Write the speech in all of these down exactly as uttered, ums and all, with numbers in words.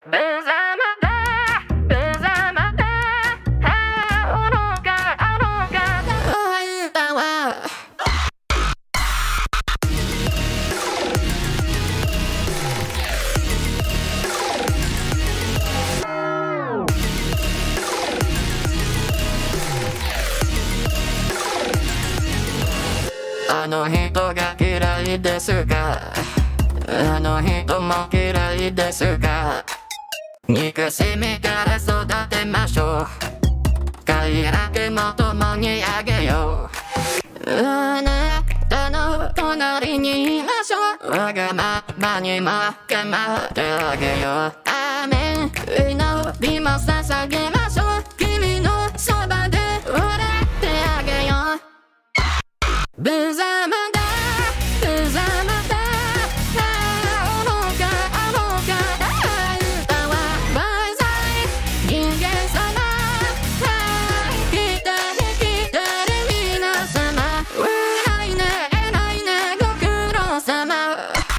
無様だ無様だあ愚か愚かだ歌はあの人が嫌いですか？あの人も嫌いですか？憎しみから育てましょう。快楽も共にあげよう。あなたの隣にいましょう。わがままにも構ってあげよう。アーメン祈りも捧げましょう。君のそばで笑ってあげよう。無様だ無様だあ愚か愚かだ歌は万歳人間様来てね来てね皆様偉いね偉いねご苦労様。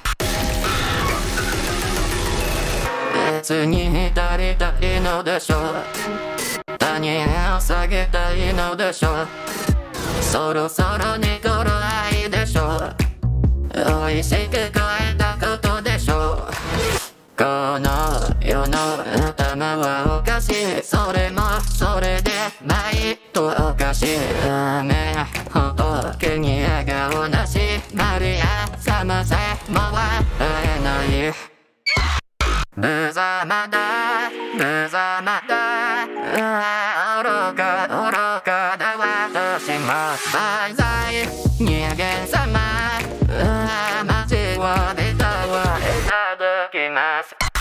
別に浸りたいのでしょう。他人を下げたいのでしょう。そろそろに頃合いでしょう。美味しく超えたことでしょう。この世の頭はおかしい。それもそれで毎とおかしい。雨仏に笑顔なし。マリア様さえも笑えない。無様だ無様だあ愚か愚かだ私も万歳人間様あ待ちわびたをいただきます。